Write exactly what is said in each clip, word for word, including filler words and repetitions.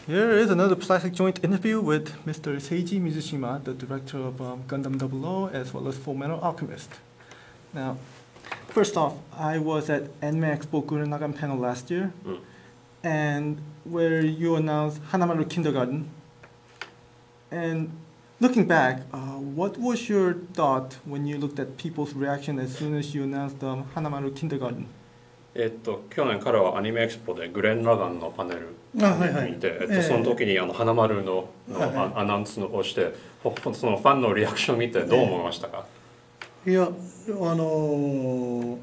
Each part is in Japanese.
Here is another Plastic Joint interview with Mister Seiji Mizushima, the director of um, Gundam Double O, as well as Fullmetal Alchemist. Now, first off, I was at Anime Expo Gurren Lagann panel last year, mm. and where you announced Hanamaru Kindergarten. And looking back, uh, what was your thought when you looked at people's reaction as soon as you announced um, Hanamaru Kindergarten? えっと、去年彼はアニメエクスポでグレン・ラガンのパネルを見て、えっと、その時にあの花丸のの、はいはい、アナウンスをして、そのファンのリアクションを見てどう思いましたか？ いや、あのー、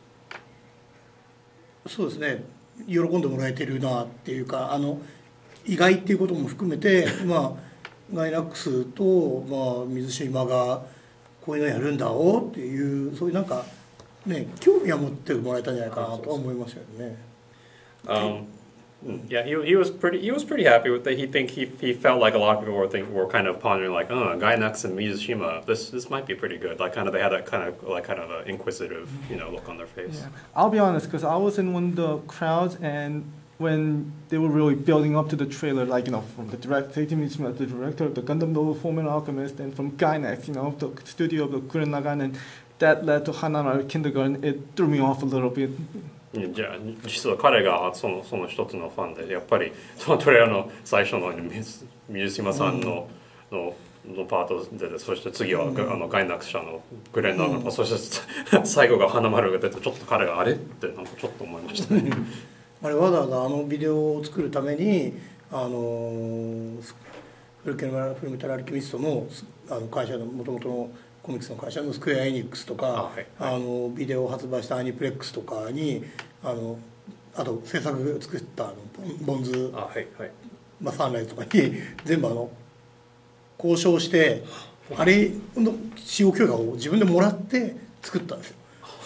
そうですね、喜んでもらえてるなっていうか、あの意外っていうことも含めて、まあ、ガイナックスと、まあ、水島がこういうのやるんだおっていう、そういうなんかね、興味は持ってもらえたんじゃないかなと思いますよね。 Um, yeah, he, he was pretty he was pretty happy with it. He think he he felt like a lot of people were think were kind of pondering like, oh, Gainax and Mizushima, this this might be pretty good. Like kind of they had that kind of like kind of an inquisitive, you know, look on their face. Yeah. I'll be honest, because I was in one of the crowds, and when they were really building up to the trailer, like, you know, from the director, Seiji Mizushima, the director of the Gundam Double Fullmetal Alchemist, and from Gainax, you know, the studio of the Gurren Lagann, and that led to Hanamaru Kindergarten. It threw me off a little bit. じゃあ実は彼がそのその一つのファンで、やっぱりそのトレーラーの最初の水島さんの、うん、ののパートで、そして次は、うん、あのガイナックス社のグレンナーの、うん、そして最後が花丸が出て、ちょっと彼があれってなんかちょっと思いましたね。 あれわざわざあのビデオを作るためにあのフルケルフルメタルアルキミストのあの会社の元々のコミックスの会社のスクエア・エニックスとか あ、はいはい、あのビデオを発売したアニプレックスとかにあのあと制作作ったあのボンズ、あ、はいはい、まあ、サンライズとかに全部あの交渉してあれの使用許可を自分でもらって作ったんですよ。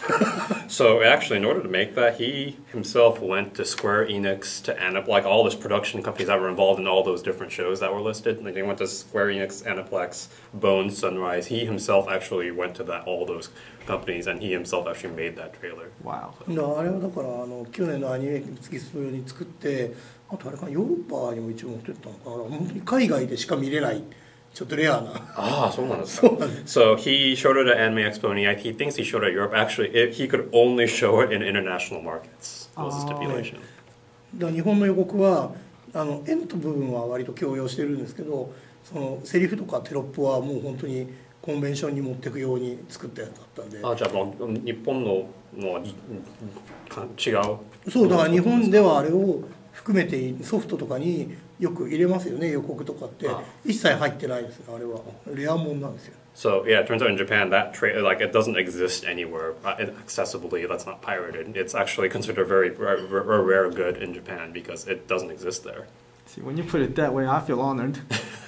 So actually, in order to make that, he himself went to Square Enix, to Anip, like all those production companies that were involved in all those different shows that were listed. Like he went to Square Enix, Aniplex, Bones, Sunrise. He himself actually went to that all those companies, and he himself actually made that trailer. Wow. あれはだからあの去年のアニメ月スポ用に作って、あとあれかヨーロッパにも一応持ってったのかな。本当に海外でしか見れない。ちょっとレアな。 ああ、そうなんですか。So he showed it at Anime Expo, and he, he thinks he showed it at Europe. Actually, it, he could only show it in international markets. Was the stipulation. だから日本の予告はあの絵の部分は割と強要してるんですけど、そのセリフとかテロップはもう本当にコンベンションに持っていくように作ったやつだったんで。 あ、じゃあもう日本ののは違う。 そうだから日本ではあれを含めてソフトとかによく入れますよね、予告とかって一切入ってないですね、あれはレアもんなんですよ。 So yeah, it turns out in Japan that trailer, like, it doesn't exist anywhere uh, accessibly. That's not pirated. It's actually considered very rare, rare, rare good in Japan because it doesn't exist there. See, when you put it that way, I feel honored.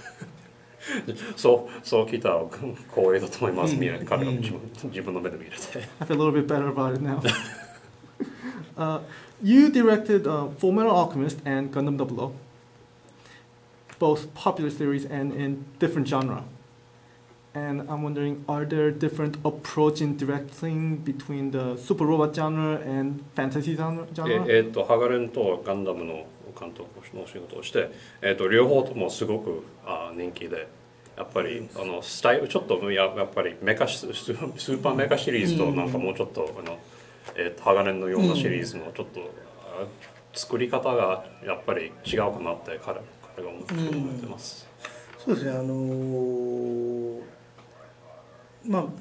そうそう聞いたら光栄だと思います。みんな彼が自分自分の目で見れて。 I feel a little bit better about it now. uh, you directed uh, Fullmetal Alchemist and Gundam Double O, both popular series and in different genre. And I'm wondering, are there different approach in directing between the super robot genre and fantasy genre? えっとハガレンとガンダムの監督の仕事をして、えっと両方ともすごくあ人気で、やっぱりあのスタイルちょっとややっぱりメカススーパーメカシリーズとなんかもうちょっとあのえっとハガレンのようなシリーズのちょっと作り方がやっぱり違うかなって彼彼が思ってます。 そうですね、あのー、まあ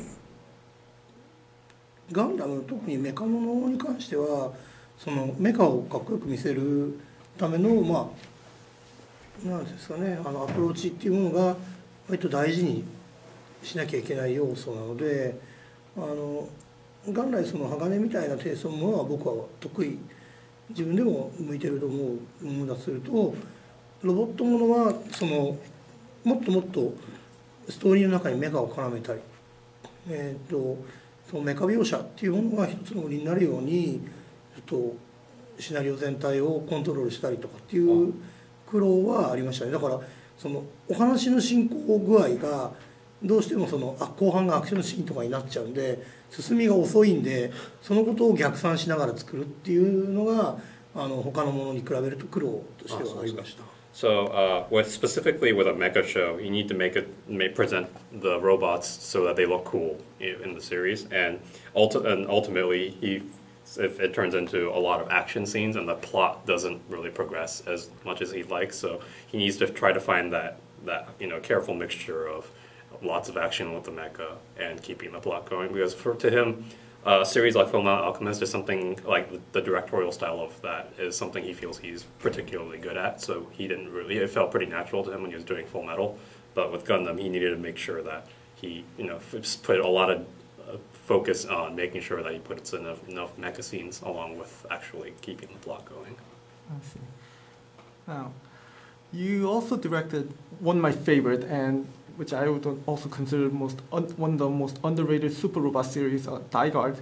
ガンダム特にメカものに関してはそのメカをかっこよく見せるためのまあなんですかね、あのアプローチっていうものが割と大事にしなきゃいけない要素なので、あの元来その鋼みたいなテイストのものは僕は得意、自分でも向いてると思うものだとすると、ロボットものはそのもっともっとストーリーの中にメカを絡めたり、えー、とそのメカ描写っていうものが一つの売りになるようにちょっとシナリオ全体をコントロールしたりとかっていう苦労はありましたね。だからそのお話の進行具合がどうしてもそのあ後半がアクションシーンとかになっちゃうんで進みが遅いんで、そのことを逆算しながら作るっていうのがあの他のものに比べると苦労としてはありました。 So, uh, with specifically with a mecha show, you need to make it may present the robots so that they look cool in, in the series, and, ulti- and ultimately, he if it turns into a lot of action scenes and the plot doesn't really progress as much as he'd like, so he needs to try to find that that you know careful mixture of lots of action with the mecha and keeping the plot going. Because for to him, uh, a series like Fullmetal Alchemist is something like the, the directorial style of that is something he feels he's particularly good at. So he didn't really. It felt pretty natural to him when he was doing Full Metal. But with Gundam, he needed to make sure that he you know f- put a lot of uh, focus on making sure that he puts enough enough mecha scenes along with actually keeping the plot going. I see. Now, you also directed one of my favorite, and which I would also consider most un- one of the most underrated super robot series, uh, Daiguard.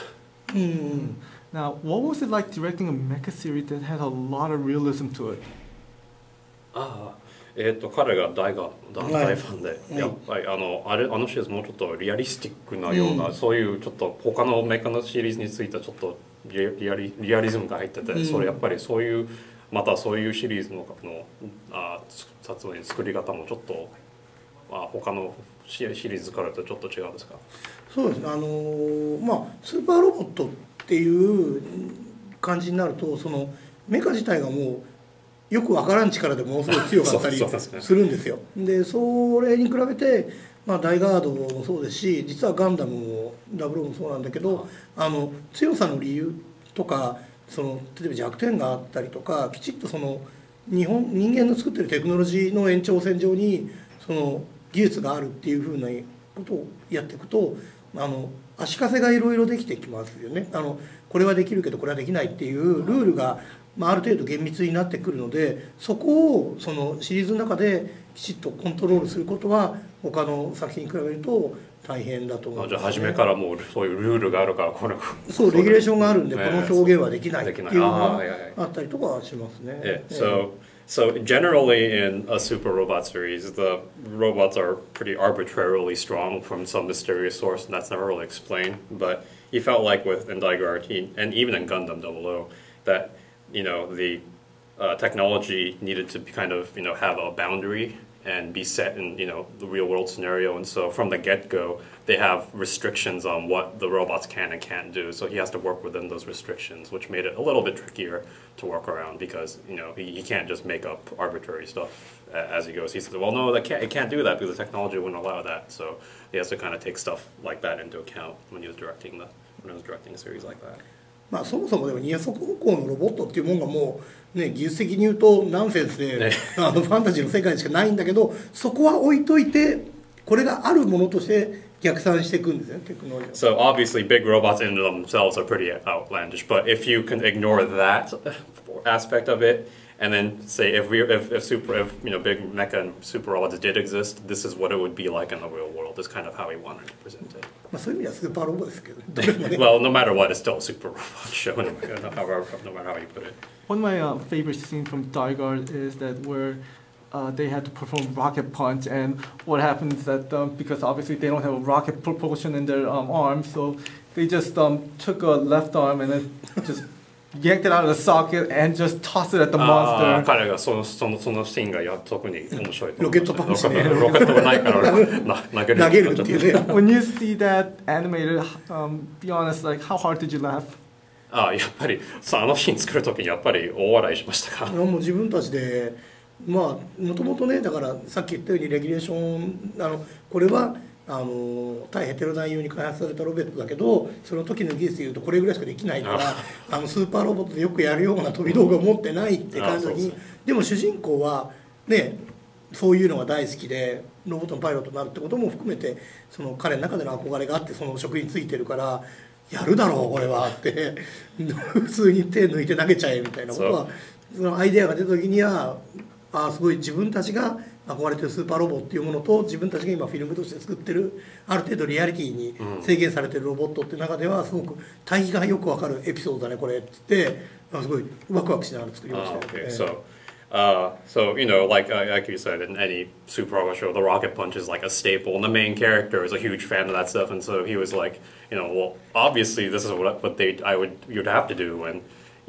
Mm. Now, what was it like directing a mecha series that had a lot of realism to it? ああ、えー、と彼が大が大はい大ファンで、やっぱりあのあれあのシリーズもうちょっとリアリスティックなような、 うんそういうちょっと他のメカのシリーズについてはちょっとリアリアリリアリズムが入ってて、 うんそれやっぱりそういうまたそういうシリーズののあ撮影作り方もちょっとあ他のシシリーズからとちょっと違うんですか？ そうですね、あのーまあスーパーロボットっていう感じになると、そのメカ自体がもうよくわからん力でものすごい強かったりそうそうですねするんですよ。でそれに比べて、まあ、ダイガードもそうですし、実はガンダムもダブルオーもそうなんだけど、あの強さの理由とか、その例えば弱点があったりとか、きちっとその日本人間の作ってるテクノロジーの延長線上にその技術があるっていうふうなことをやっていくと、あの足かせがいろいろできてきますよね。あのこれはできるけどこれはできないっていうルールが、まあ、ある程度厳密になってくるので、そこをそのシリーズの中できちっとコントロールすることは他の作品に比べると大変だと思あじゃあうんですよね。 初めからもうそういうルールがあるからこれそうレギュレーションがあるんで、 ねこの表現はできないっていうのができないあーはいはいはいあったりとかはしますね。 Yeah, ええ so so generally in a super robot series, the robots are pretty arbitrarily strong from some mysterious source, and that's never really explained. But he felt like with in Daiguard, he, and even in Gundam Double O, that you know the uh, technology needed to be kind of you know have a boundary and be set in you know the real world scenario. And so from the get go, they have restrictions on what the robots can and can't do. So he has to work within those restrictions, which made it a little bit trickier to work around because you know he, he can't just make up arbitrary stuff a- as he goes. He says, well, no, that can't, it can't do that because the technology wouldn't allow that. So he has to kind of take stuff like that into account when he was directing the when he was directing a series like that. まあそもそもでも二足歩行のロボットっていうもんがもうね技術的に言うとナンセンスで、 ねあのファンタジーの世界しかないんだけど、そこは置いといてこれがあるものとして逆算していくんですよね、テクノロジー。 So obviously, big robots in themselves are pretty outlandish. But if you can ignore that aspect of it, and then say if we if, if super if you know big mecha and super robots did exist, this is what it would be like in the real world. Is kind of how he wanted to present it. まあそういう意味ではスーパーロボですけど、ね、どれもね Well, no matter what, it's still a super robot show. No matter, however, no matter how you put it. One of my uh, favorite scenes from Daiguard is that where uh, they had to perform rocket punch, and what happens is that um, because obviously they don't have a rocket propulsion in their um, arms, so they just um, took a left arm and then just yanked it out of the socket and just tossed it at the あー monster. 彼がそのそのそのシーンがや特に面白いと思います。 ロケットパンチねロケットがないからな投げる投げるっていうね。 When you see that animated, um, be honest, like how hard did you laugh? ああやっぱりさあのシーン作る時にやっぱり大笑いしましたか。 もう自分たちでまあもともとね、だからさっき言ったようにレギュレーション、あのこれはあの対ヘテロダイ用に開発されたロボットだけど、その時の技術でいうとこれぐらいしかできないからあのスーパーロボットでよくやるような飛び道具を持ってないって感じの時に、でも主人公はねそういうのが大好きでロボットのパイロットになるってことも含めて、その彼の中での憧れがあってその職に就いてるからやるだろうこれはって普通に手抜いて投げちゃえみたいなことは、そのアイデアが出た時にはあすごい自分たちが憧れてるスーパーロボっていうものと自分たちが今フィルムとして作ってるある程度リアリティに制限されてるロボットっていう中ではすごく対比がよくわかるエピソードだねこれって言ってあすごいワクワクしながら作りました Oh, よ、 okay, ええ so, uh, so you know, like uh, like you said, in any super robot show, the rocket punch is like a staple, and the main character is a huge fan of that stuff, and so he was like, you know, well, obviously this is what what they I would you'd have to do, and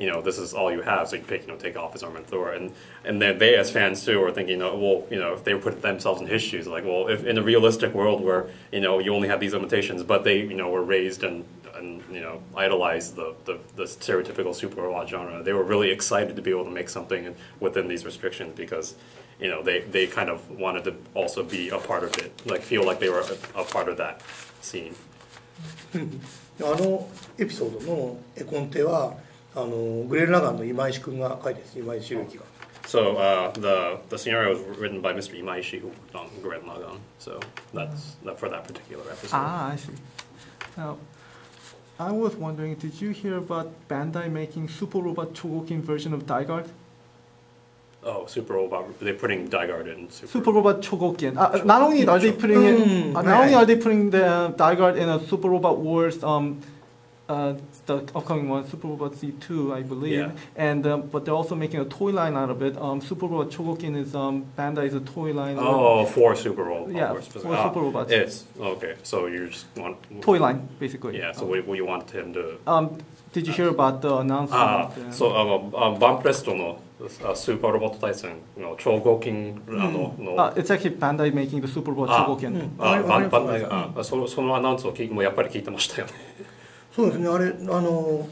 you know, this is all you have, so you pick, you know, take off his armor and Thor, and and then they as fans too are thinking, oh, well, you know, if they put themselves in his shoes, like, well, if in a realistic world where, you know, you only have these limitations, but they, you know, were raised and and you know, idolized the, the the stereotypical super robot genre, they were really excited to be able to make something within these restrictions because, you know, they they kind of wanted to also be a part of it, like feel like they were a, a part of that scene. あのエピソードの絵コンテはあのグレン・ラガンの今石君が書いてるんです。今石弘之が。 So uh, the the scenario was written by Mister Imaishi, who worked on Gurren Lagann. So that's that for that particular episode. Ah, I see. Now, I was wondering, did you hear about Bandai making Super Robot Chogokin version of Daiguard? Oh, Super Robot! They're putting Daiguard in Super. Super Robot Chogokin. Uh, not only are they putting it, Mm, uh, not right. only are they putting the Daiguard in a Super Robot Wars, um, uh, the upcoming one, Super Robot Z two, I believe, Yeah. and um, but they're also making a toy line out of it. Um, Super Robot Chogokin is um, Bandai's a toy line. Oh, for Super Robot. Yeah, Wars. for Ah, Super Robots. It's okay. So you just want Toy line, basically. Yeah. So what, what you want him to? Um, did you hear about the announcement? ああ、 Uh, そう、あの、あバンプレストのあスーパーロボット対戦の超合金あの、の uh, it's actually Bandai making the Super Robot Ah. Chogokin. うんあバンバンあれああそのそのアナウンスを聞いもうやっぱり聞いてましたよね。 そうですね、あれあの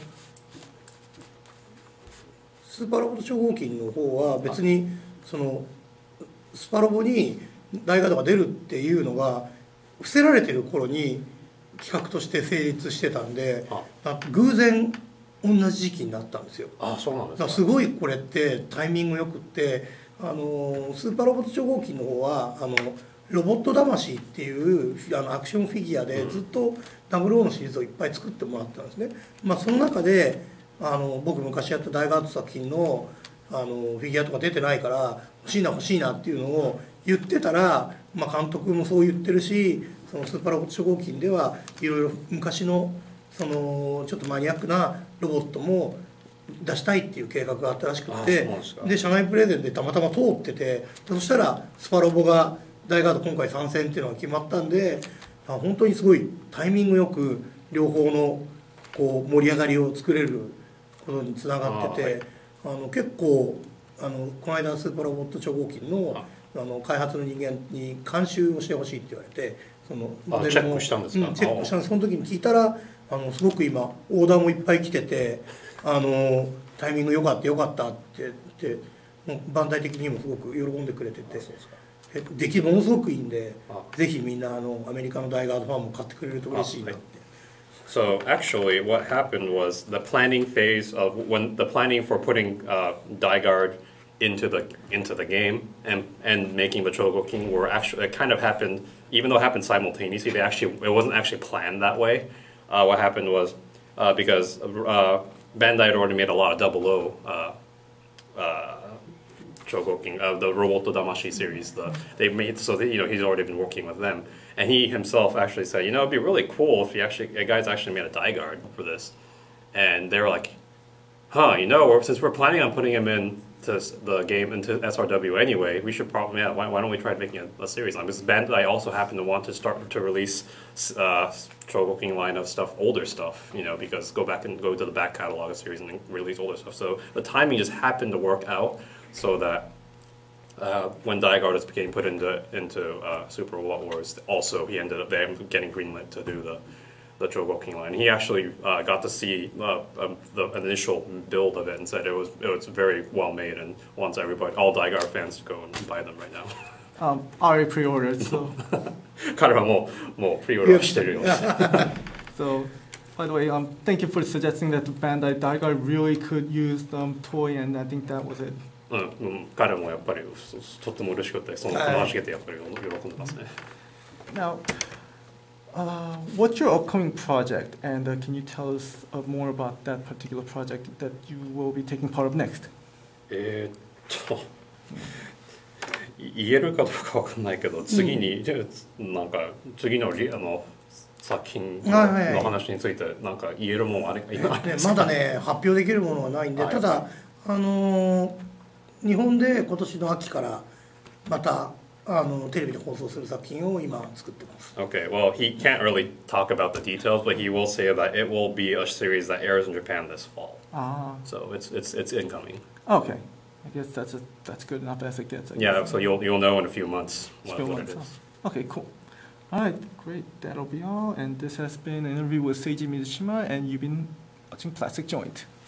スーパーロボット超合金の方は別にそのスパロボに大ガードが出るっていうのが伏せられてる頃に企画として成立してたんで、あ偶然同じ時期になったんですよ。 あ、そうなんですか。 だからすごいこれってタイミングよくってあのスーパーロボット超合金の方はあのロボット魂っていうあのアクションフィギュアでずっとダブルオーのシリーズをいっぱい作ってもらったんですね。まあ、その中であの僕昔やった大ガード作品のあのフィギュアとか出てないから欲しいな欲しいなっていうのを言ってたら、まあ、監督もそう言ってるしそのスーパーロボット超合金ではいろいろ昔のそのちょっとマニアックなロボットも出したいっていう計画があったらしくて、で社内プレゼンでたまたま通ってて、そしたらスパロボが大ガード今回参戦っていうのが決まったんで、本当にすごいタイミングよく両方のこう盛り上がりを作れることにつながってて、あの結構あのこの間スーパーロボット超合金のあの開発の人間に監修をしてほしいって言われて、そのモデルもチェックしたんですか？ うんチェックしたんです。その時に聞いたらあのすごく今オーダーもいっぱい来てて、あのタイミング良かった良かったって言ってもうバンダイ的にもすごく喜んでくれてて、え出来ものすごくいいんで、ぜひみんなあのアメリカの大ガードファンも買ってくれると嬉しいなって。 So actually, what happened was the planning phase of when the planning for putting uh, Daiguard into the into the game and and making the Chogokin were actually it kind of happened, even though it happened simultaneously. They actually it wasn't actually planned that way. Uh, what happened was uh, because uh, Bandai had already made a lot of Double O. Uh, uh, Chogokin, uh, the Roboto Damashi series, the, they made so that, you know, he's already been working with them, and he himself actually said, you know, it'd be really cool if you actually, a guy's actually made a Daiguard for this, and they were like, huh, you know, we're, since we're planning on putting him in to the game into S R W anyway, we should probably, yeah, why, why don't we try making a, a series line? Because Bandai also happen to want to start to release uh, Chogokin line of stuff, older stuff, you know, because go back and go to the back catalog of series and then release older stuff. So the timing just happened to work out. So that uh, when Daiguard became put into into uh, Super Robot Wars, also he ended up them getting greenlit to do the the Chogokin line. He actually uh, got to see uh, um, the initial build of it and said it was it was very well made and wants everybody, all Daiguard fans, to go and buy them right now. Um, already pre-ordered, so. 彼はもうもうプリオーダーしてるよ。 So, by the way, um, thank you for suggesting that the Bandai Daiguard really could use the um, toy, and I think that was it. うん、うん、彼もやっぱりとっても嬉しくて、その話聞けてやっぱり喜んでますね。 Now, uh, what's your upcoming project, and uh, can you tell us uh, more about that particular project that you will be taking part of next? えーっと言えるかどうかわかんないけど、次に、うん、なんか次のリあの作品の話についてなんか言えるもんあれ今ね、まだね発表できるものはないんで、ただあのー、日本で今年の秋からまたあのテレビで放送する作品を今作ってます。 Okay, well, he can't really talk about the details, but he will say that it will be a series that airs in Japan this fall. Ah, So it's it's it's incoming. okay. I guess that's a, that's good enough as it gets. I Yeah, guess. so you'll you'll know in a few months what, Few what it months, is. huh? Okay, cool. All right, great. That'll be all. And this has been an interview with Seiji Mizushima, and you've been watching Plastic Joint.